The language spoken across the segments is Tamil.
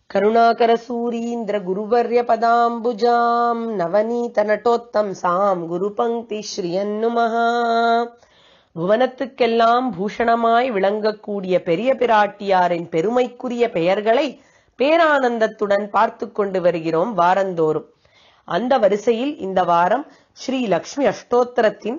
करुणाकरसूरीन्द्र गुरुवर्य पदाम्बुजाम् नवनीतनटोत्तंसाम् गुरुपङ्क्ति श्रियन्नुमः. புவனத்துக்கெல்லாம் பூஷணமாய் விளங்கக்கூடிய பெரிய பிராட்டியாரின் பெருமைக்குரிய பெயர்களை பேரானந்தத்துடன் பார்த்து கொண்டு வருகிறோம் வாரந்தோறும். அந்த வரிசையில் இந்த வாரம் ஸ்ரீ லக்ஷ்மி அஷ்டோத்திரத்தின்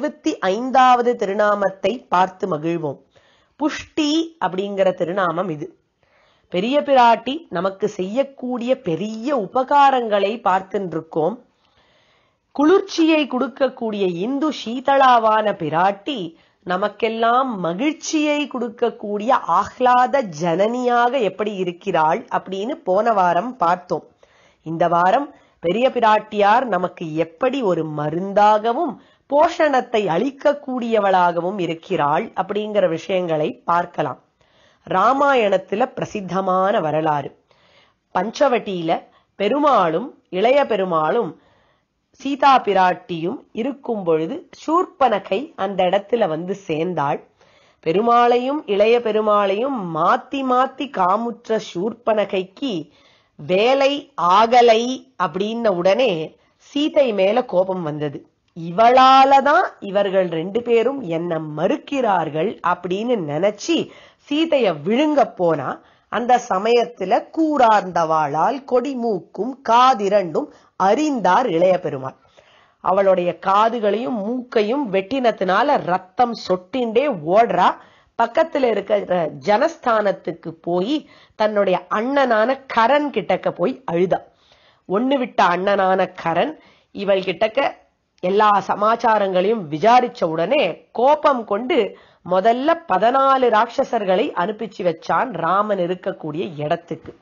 65வது திருநாமத்தை பார்த்து மகிழ்வோம். புஷ்டி அப்படிங்கிற திருநாமம் இது. பெரிய பிராட்டி நமக்கு செய்யக்கூடிய பெரிய உபகாரங்களை பார்த்துருக்கோம். குளிர்ச்சியை கொடுக்கக்கூடிய இந்து சீதளாவான பிராட்டி நமக்கெல்லாம் மகிழ்ச்சியை கொடுக்கக்கூடிய ஆஹ்லாத ஜனனியாக எப்படி இருக்கிறாள் அப்படின்னு போன வாரம் பார்த்தோம். இந்த வாரம் பெரிய பிராட்டியார் நமக்கு எப்படி ஒரு மருந்தாகவும் போஷணத்தை அளிக்கக்கூடியவளாகவும் இருக்கிறாள் அப்படிங்கிற விஷயங்களை பார்க்கலாம். ராமாயணத்துல பிரசித்தமான வரலாறு. பஞ்சவட்டியில பெருமாளும் இளைய பெருமாளும் சீதா பிராட்டியும் இருக்கும் பொழுது சூர்பனகை அந்த இடத்துல வந்து சேர்ந்தாள். பெருமாளையும் இளைய பெருமாளையும் மாத்தி மாத்தி காமுற்ற சூர்பனகைக்கு வேலை ஆகலை அப்படின்ன உடனே சீதை மேல கோபம் வந்தது. இவளாலதான் இவர்கள் 2 பேரும் என்ன மறுக்கிறார்கள் அப்படின்னு நினைச்சு சீதைய விழுங்க போனா, அந்த சமயத்துல கூரார்ந்தவாளால் கொடிமூக்கும் காதிரண்டும் அறிந்தார் இளைய பெருமாள். அவளுடைய காதுகளையும் மூக்கையும் வெட்டினத்தினால ரத்தம் சொட்டின்றே ஓடுறா. பக்கத்துல இருக்கிற ஜனஸ்தானத்துக்கு போய் தன்னுடைய அண்ணனான கரண் கிட்டக்க போய் அழுதா. ஒண்ணு விட்ட அண்ணனான கரண் இவள் கிட்டக்க எல்லா சமாச்சாரங்களையும் விசாரிச்ச உடனே கோபம் கொண்டு முதல்ல 14 ராட்சசர்களை அனுப்பிச்சு வச்சான் ராமன் இருக்கக்கூடிய இடத்துக்கு.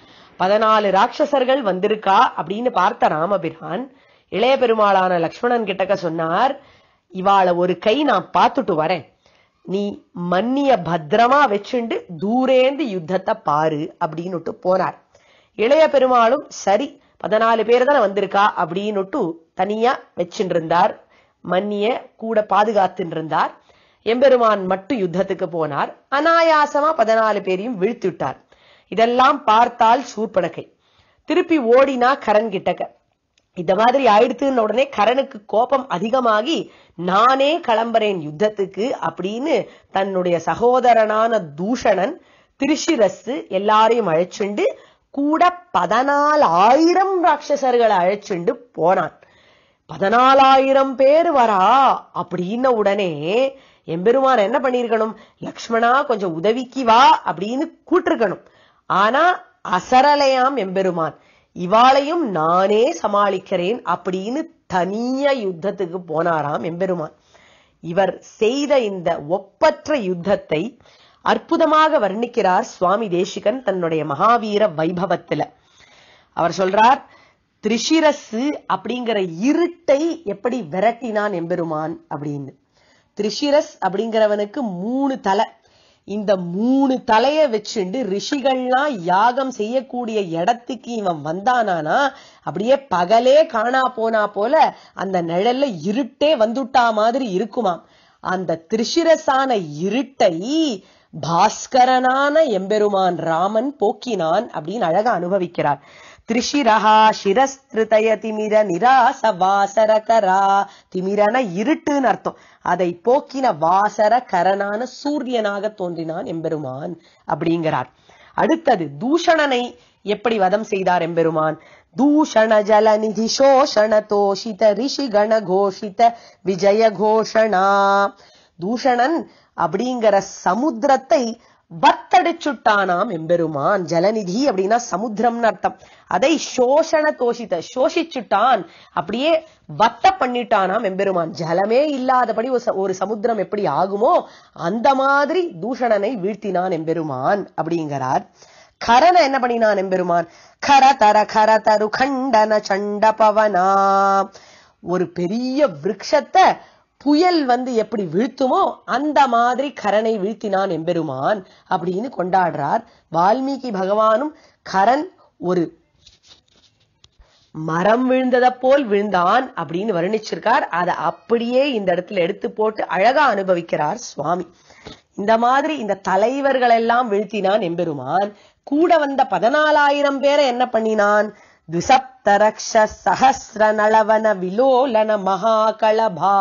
14 ராட்சசர்கள் வந்திருக்கா அப்படின்னு பார்த்த ராமபிரான் இளைய பெருமாளான லக்ஷ்மணன் கிட்டக்க சொன்னார், இவாள ஒரு கை நான் பார்த்துட்டு வரேன், நீ மன்னிய பத்திரமா வச்சுண்டு தூரேந்து யுத்தத்தை பாரு அப்படின்னுட்டு போனார். இளைய பெருமாளும் சரி 14 பேர் தானே வந்திருக்கா அப்படின்னுட்டு தனியா வச்சுட்டு இருந்தார். மன்னிய கூட பாதுகாத்துட்டு இருந்தார். எம்பெருமான் மட்டும் யுத்தத்துக்கு போனார். அனாயாசமா 14 பேரையும் வீழ்த்திவிட்டார். இதெல்லாம் பார்த்தால் சூர்பனகை திருப்பி ஓடினா கரண் கிட்டக்க. இந்த மாதிரி ஆயிடுத்துன்னு உடனே கரனுக்கு கோபம் அதிகமாகி நானே கிளம்புறேன் யுத்தத்துக்கு அப்படின்னு தன்னுடைய சகோதரனான தூஷணன் திரிஷிரசு எல்லாரையும் அழைச்சுண்டு கூட 14,000 ராட்சசர்களை அழைச்சுண்டு போனான். 14,000 பேர் வரா அப்படின்ன உடனே எம்பெருமான் என்ன பண்ணிருக்கணும், லக்ஷ்மணா கொஞ்சம் உதவிக்கு வா அப்படின்னு கூட்டிருக்கணும். ஆனா அசரலையாம் எம்பெருமான், இவாளையும் நானே சமாளிக்கிறேன் அப்படின்னு தனியா யுத்தத்துக்கு போனாராம் எம்பெருமான். இவர் செய்த இந்த ஒப்பற்ற யுத்தத்தை அற்புதமாக வர்ணிக்கிறார் சுவாமி தேசிகன் தன்னுடைய மகாவீர வைபவத்துல. அவர் சொல்றார், திரிஷிரசு அப்படிங்கிற இருட்டை எப்படி விரட்டினான் எம்பெருமான் அப்படின்னு. திரிஷிரஸ் அப்படிங்கிறவனுக்கு 3 தலை. இந்த 3 தலைய வச்சுண்டு ரிஷிகள்லாம் யாகம் செய்யக்கூடிய இடத்துக்கு இவன் வந்தானானா அப்படியே பகலே காணா போனா போல அந்த நிழல்ல இருட்டே வந்துட்டா மாதிரி இருக்குமாம். அந்த திரிஷிரசான இருட்டை பாஸ்கரனான எம்பெருமான் ராமன் போக்கினான் அப்படின்னு அழகா அனுபவிக்கிறார். திரிஷிரஹா சிரஸ்திருதய திமிர நிராச வாசர கரா. திமிரன இருட்டுன்னு அர்த்தம். அதை போக்கின வாசர கரனான சூரியனாக தோன்றினான் எம்பெருமான் அப்படிங்கிறார். அடுத்தது தூஷணனை எப்படி வதம் செய்தார் எம்பெருமான். தூஷண ஜலநிதி சோஷண தோஷித ரிஷி கண கோஷித விஜய கோஷணா. தூஷணன் அப்படிங்கிற சமுத்திரத்தை வத்தடிச்சுட்டானாம் எம்பெருமான். ஜலநிதி அப்படின்னா சமுத்திரம்னு அர்த்தம். அதை சோஷண தோஷித சோஷிச்சுட்டான், அப்படியே வத்த பண்ணிட்டானாம் எம்பெருமான். ஜலமே இல்லாதபடி ஒரு சமுத்திரம் எப்படி ஆகுமோ அந்த மாதிரி தூஷணனை வீழ்த்தினான் எம்பெருமான் அப்படிங்கிறார். கரனை என்ன பண்ணினான் எம்பெருமான். கர தரு கண்டன சண்ட பவனா. ஒரு பெரிய விருட்சத்தை புயல் வந்து எப்படி வீழ்த்துமோ அந்த மாதிரி கரனை வீழ்த்தினான் எம்பெருமான் அப்படின்னு கொண்டாடுறார். வால்மீகி பகவானும் கரண் ஒரு மரம் விழுந்ததை போல் விழுந்தான் அப்படின்னு வர்ணிச்சிருக்கார். அதை அப்படியே இந்த இடத்துல எடுத்து போட்டு அழகா அனுபவிக்கிறார் சுவாமி. இந்த மாதிரி இந்த தலைவர்கள் எல்லாம் வீழ்த்தினான் எம்பெருமான். கூட வந்த 14,000 பேரை என்ன பண்ணினான்? துசப்தரக்ஷ சஹஸ்ர நளவன விலோலன மகாகளபா.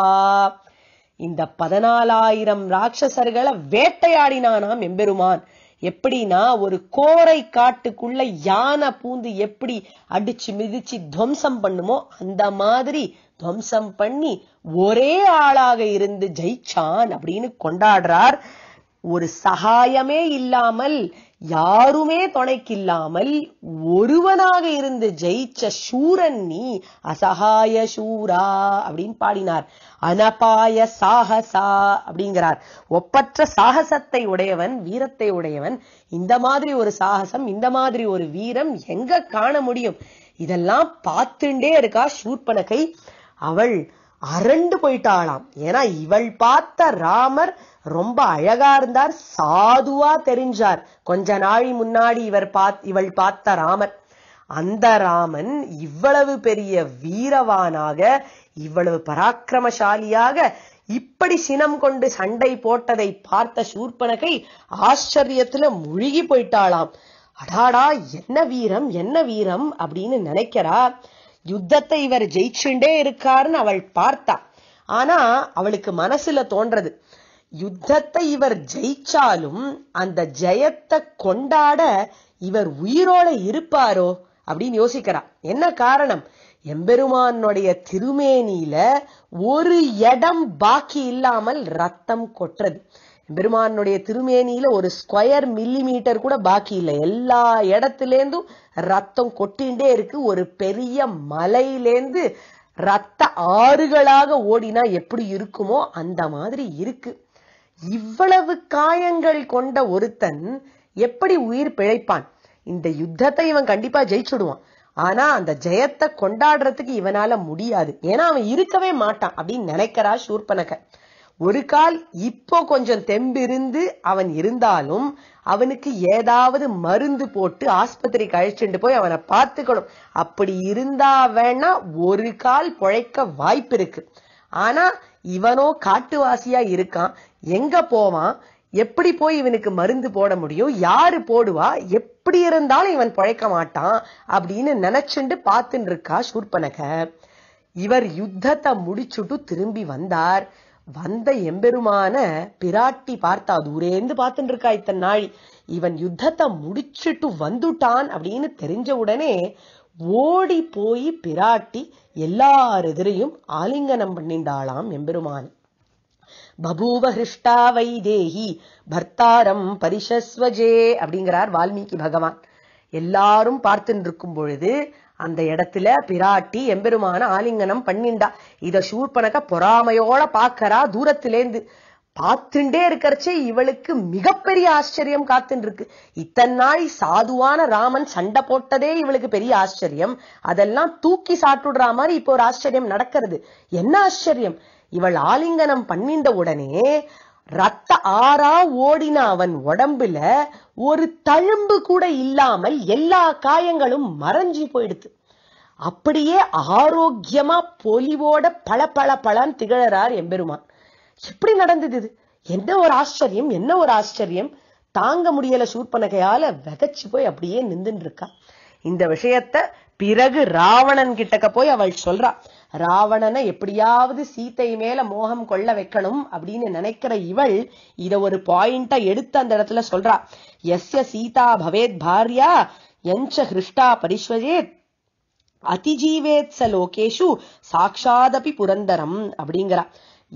இந்த 14,000 ராட்சசர்களை வேட்டையாடினானாம் எம்பெருமான். எப்படின்னா, ஒரு கோரை காட்டுக்குள்ள யானை பூந்து எப்படி அடிச்சு மிதிச்சு துவம்சம் பண்ணுமோ அந்த மாதிரி துவம்சம் பண்ணி ஒரே ஆளாக இருந்து ஜெயிச்சான் அப்படின்னு கொண்டாடுறார். ஒரு சகாயமே இல்லாமல், யாருமே துணைக்கு இல்லாமல் ஒருவனாக இருந்து ஜெயிச்ச சூரன் நீ, அசகாய சூரா அப்படின்னு பாடினார். அனபாய சாகசா அப்படிங்கிறார். ஒப்பற்ற சாகசத்தை உடையவன், வீரத்தை உடையவன். இந்த மாதிரி ஒரு சாகசம், இந்த மாதிரி ஒரு வீரம் எங்க காண முடியும்? இதெல்லாம் பார்த்துட்டே இருக்கா சூர்பனகை. அவள் அரண்டு போயிட்டாளாம். ஏன்னா இவள் பார்த்த ராமர் ரொம்ப அழகா இருந்தார், சாதுவா தெரிஞ்சார். கொஞ்ச நாள் முன்னாடி இவள் பார்த்த ராமர், அந்த ராமன் இவ்வளவு பெரிய வீரவானாக, இவ்வளவு பராக்கிரமசாலியாக இப்படி சினம் கொண்டு சண்டை போட்டதை பார்த்த சூர்பனகை ஆச்சரியத்துல முழுகி போயிட்டாளாம். அடாடா, என்ன வீரம், என்ன வீரம் அப்படின்னு நினைக்கிறா. யுத்தத்தை இவர் ஜெயிச்சுண்டே இருக்காருன்னு அவள் பார்த்தா. ஆனா அவளுக்கு மனசுல தோன்றது, யுத்தத்தை இவர் ஜெயிச்சாலும் அந்த ஜெயத்தை கொண்டாட இவர் உயிரோட இருப்பாரோ அப்படின்னு யோசிக்கிறா. என்ன காரணம்? எம்பெருமானுடைய திருமேனியில ஒரு இடம் பாக்கி இல்லாமல் ரத்தம் கொட்டுறது. பெருமானுடைய திருமேனியில ஒரு ஸ்கொயர் மில்லிமீட்டர் கூட பாக்கி இல்லை. எல்லா இடத்திலேந்தும் ரத்தம் கொட்டிண்டே இருக்கு. ஒரு பெரிய மலையிலேந்து ரத்த ஆறுகளாக ஓடினா எப்படி இருக்குமோ அந்த மாதிரி இருக்கு. இவ்வளவு காயங்கள் கொண்ட ஒருத்தன் எப்படி உயிர் பிழைப்பான்? இந்த யுத்தத்தை இவன் கண்டிப்பா ஜெயிச்சுடுவான். ஆனா அந்த ஜெயத்தை கொண்டாடுறதுக்கு இவனால முடியாது. ஏன்னா அவன் இருக்கவே மாட்டான் அப்படின்னு நினைக்கிறா சூர்பனகை. ஒரு கால் இப்போ கொஞ்சம் தெம்பிருந்து அவன் இருந்தாலும் அவனுக்கு ஏதாவது மருந்து போட்டு ஆஸ்பத்திரிக்கு அழைச்சிட்டு போய் அவனை பார்த்துக்கணும். அப்படி இருந்தா வேணா ஒரு கால் பிழைக்க வாய்ப்பு இருக்கு. ஆனா இவனோ காட்டுவாசியா இருக்கான். எங்க போவான்? எப்படி போய் இவனுக்கு மருந்து போட முடியும்? யாரு போடுவா? எப்படி இருந்தாலும் இவன் பிழைக்க மாட்டான் அப்படின்னு நினைச்சுண்டு பார்த்துட்டு இருக்கா சூர்பனகை. இவர் யுத்தத்தை முடிச்சுட்டு திரும்பி வந்தார். வந்த எம்பெருமான பிராட்டி பார்த்தா, தூரேந்து பார்த்துட்டு இருக்கா இத்தனை நாள். இவன் யுத்தத்தை முடிச்சுட்டு வந்துட்டான் அப்படின்னு தெரிஞ்ச உடனே ஓடி போய் பிராட்டி எல்லார் எதிரையும் ஆலிங்கனம் பண்ணிண்டாளாம் எம்பெருமான். பபூவ ஹிருஷ்டா வைதேகி பர்த்தாரம் பரிஷஸ்வஜே அப்படிங்கிறார் வால்மீகி பகவான். எல்லாரும் பார்த்துட்டு இருக்கும் பொழுது அந்த இடத்துல பிராட்டி எம்பெருமான ஆலிங்கனம் பண்ணிண்டா. இத சூர்பனகை பொறாமையோட பாக்கறா. தூரத்திலேந்து பார்த்துட்டே இருக்கிறச்சே இவளுக்கு மிகப்பெரிய ஆச்சரியம் காத்துட்டு இருக்கு. இத்தனை நாள் சாதுவான ராமன் சண்டை போட்டதே இவளுக்கு பெரிய ஆச்சரியம். அதெல்லாம் தூக்கி சாட்டுடுற மாதிரி இப்போ ஒரு ஆச்சரியம் நடக்கிறது. என்ன ஆச்சரியம்? இவள் ஆலிங்கனம் பண்ணிண்ட உடனே ரத்த ஆறா ஓடின அவன் உடம்புல ஒரு தழும்பு கூட இல்லாமல் எல்லா காயங்களும் மறைஞ்சி போயிடுது. அப்படியே ஆரோக்கியமா பொலிவோட பல பல பலன்னு திகழறார் எம்பெருமான். எப்படி நடந்தது இது? என்ன ஒரு ஆச்சரியம், என்ன ஒரு ஆச்சரியம்! தாங்க முடியல சூர்பனகையால. வெகச்சு போய் அப்படியே நின்றுட்டு இருக்கா. இந்த விஷயத்த பிறகு ராவணன் கிட்டக்க போய் அவள் சொல்றா. ராவணனை எப்படியாவது சீத்தை மேல மோகம் கொள்ள வைக்கணும் அப்படின்னு நினைக்கிற இவள் இத ஒரு பாயிண்டா எடுத்து அந்த இடத்துல சொல்றா. யஸ்ய சீதா பவேத் பாரியா யஞ்ச ஹிருஷ்டா பரிஸ்வஜேத் அதிஜீவேத் ச லோகேஷு சாக்ஷாதபி புரந்தரம் அப்படிங்கிறா.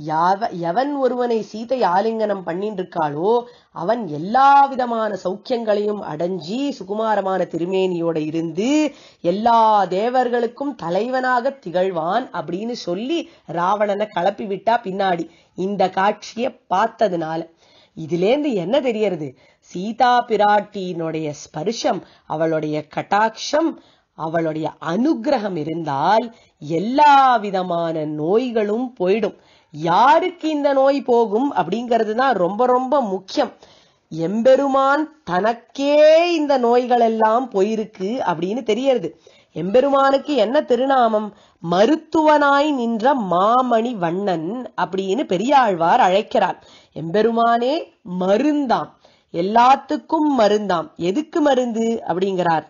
எவன் ஒருவனை சீதை ஆலிங்கனம் பண்ணிட்டு இருக்காளோ அவன் எல்லா விதமான சௌக்கியங்களையும் அடைஞ்சி சுகுமாரமான திருமேனியோட இருந்து எல்லா தேவர்களுக்கும் தலைவனாக திகழ்வான் அப்படின்னு சொல்லி ராவணனை கிளப்பி விட்டா பின்னாடி. இந்த காட்சியை பார்த்ததுனால இதிலேந்து என்ன தெரியறது? சீதா பிராட்டியினுடைய ஸ்பர்ஷம், அவளுடைய கட்டாட்சம், அவளுடைய அனுகிரகம் இருந்தால் எல்லா விதமான நோய்களும் போயிடும். யாருக்கு இந்த நோய் போகும் அப்படிங்கிறதுதான் ரொம்ப ரொம்ப முக்கியம். எம்பெருமான் தனக்கே இந்த நோய்கள் எல்லாம் போயிருக்கு அப்படின்னு தெரியறது. எம்பெருமானுக்கு என்ன திருநாமம்? மருத்துவனாய் நின்ற மாமணி வண்ணன் அப்படின்னு பெரியாழ்வார் அழைக்கிறார். எம்பெருமானே மருந்தாம். எல்லாத்துக்கும் மருந்தாம். எதுக்கு மருந்து அப்படிங்கிறார்.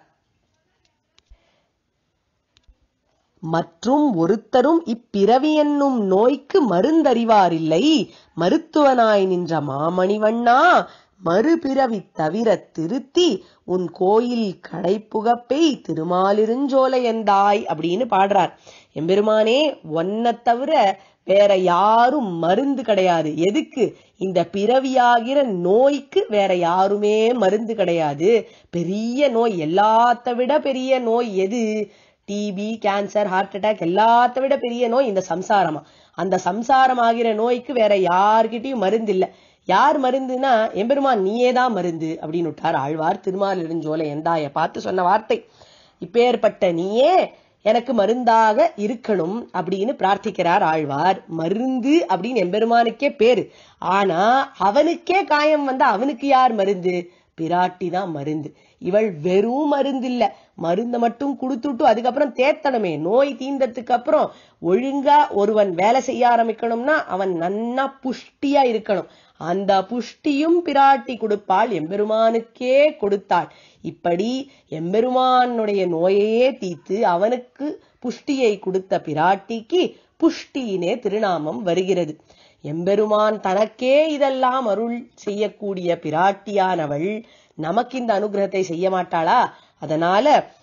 மற்றும் ஒருத்தரும் இப்பிறவி என்னும் நோய்க்கு மருந்தறிவாரில்லை. மருத்துவனாய் நின்ற மாமணிவண்ணா, மறுபிறவி தவிர திருத்தி உன் கோயில் கடைப்புகப்பை திருமாலிருஞ்சோலை எந்தாய் அப்படின்னு பாடுறார். எம்பெருமானே, ஒன்ன தவிர வேற யாரும் மருந்து கிடையாது. எதுக்கு? இந்த பிறவியாகிற நோய்க்கு வேற யாருமே மருந்து கிடையாது. பெரிய நோய், எல்லாத்த விட பெரிய நோய் எது? டிபி, கேன்சர், ஹார்ட் அட்டாக், எல்லாத்த விட பெரிய நோய் இந்த சம்சாரமா. அந்த சம்சாரம் ஆகிற நோய்க்கு வேற யார்கிட்டயும் மருந்து இல்ல. யார் மருந்துனா எம்பெருமான் நீயே தான் மருந்து அப்படின்னு விட்டார் ஆழ்வார். திருமாலிருஞ்சோலை எந்தாய பார்த்து சொன்ன வார்த்தை. இப்பேற்பட்ட நீயே எனக்கு மருந்தாக இருக்கணும் அப்படின்னு பிரார்த்திக்கிறார் ஆழ்வார். மருந்து அப்படின்னு எம்பெருமானுக்கே பேரு. ஆனா அவனுக்கே காயம் வந்தா அவனுக்கு யார் மருந்து? பிராட்டி தான் மருந்து. இவள் வெறும் மருந்து இல்ல, மருந்த மட்டும் கொடுத்துட்டு அதுக்கப்புறம் தேத்தனமே. நோய் தீந்ததுக்கு அப்புறம் ஒழுங்கா ஒருவன் வேலை செய்ய ஆரம்பிக்கணும்னா அவன் நன்னா புஷ்டியா இருக்கணும். அந்த புஷ்டியும் பிராட்டி கொடுப்பாள், எம்பெருமானுக்கே கொடுத்தாள். இப்படி எம்பெருமானுடைய நோயையே தீர்த்து அவனுக்கு புஷ்டியை கொடுத்த பிராட்டிக்கு புஷ்டியினே திருநாமம் வருகிறது. எம்பெருமான் தனக்கே இதெல்லாம் அருள் செய்யக்கூடிய பிராட்டியானவள் நமக்கு இந்த அனுகிரகத்தை செய்ய மாட்டாளா? அதனால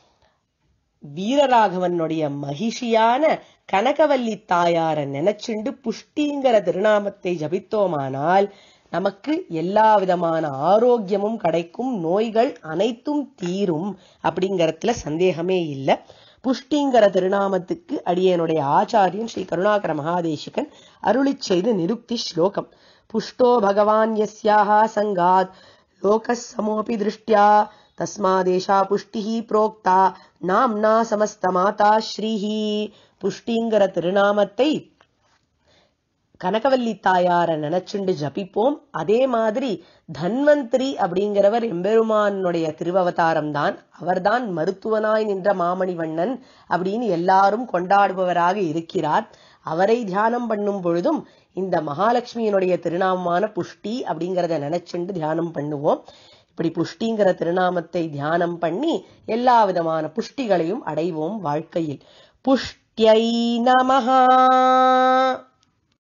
வீரராகவனுடைய மகிஷியான கனகவல்லி தாயார நினைச்சுண்டு புஷ்டிங்கிற திருநாமத்தை ஜபித்தோமானால் நமக்கு எல்லா விதமான ஆரோக்கியமும் கிடைக்கும், நோய்கள் அனைத்தும் தீரும் அப்படிங்கறதுல சந்தேகமே இல்லை. புஷ்டிங்கிற திருநாமத்துக்கு அடியனுடைய ஆச்சாரியன் ஸ்ரீ கருணாகர மகாதேசிகன் அருளிச் செய்து நிருக்தி ஸ்லோகம். புஷ்டோ பகவான் யஸ்யாஹ சங்காத் லோகஸ் சமோபி திருஷ்டியா தஸ்மாதேஷா புஷ்டிஹி புரோக்தா நாம்னா சமஸ்த மாதா ஸ்ரீஹி. புஷ்டிங்கிற திருநாமத்தை கனகவல்லி தாயார நினைச்சுண்டு ஜபிப்போம். அதே மாதிரி தன்வந்திரி அப்படிங்கிறவர் எம்பெருமானுடைய திருவவதாரம் தான். அவர்தான் மருத்துவனாய் நின்ற மாமணிவண்ணன் அப்படின்னு எல்லாரும் கொண்டாடுபவராக இருக்கிறார். அவரை தியானம் பண்ணும் பொழுதும் இந்த மகாலட்சுமியினுடைய திருநாமமான புஷ்டி அப்படிங்கறத நினைச்சுண்டு தியானம் பண்ணுவோம். இப்படி புஷ்டிங்கிற திருநாமத்தை தியானம் பண்ணி எல்லா விதமான புஷ்டிகளையும் அடைவோம் வாழ்க்கையில். புஷ்ட்யை நமஹ.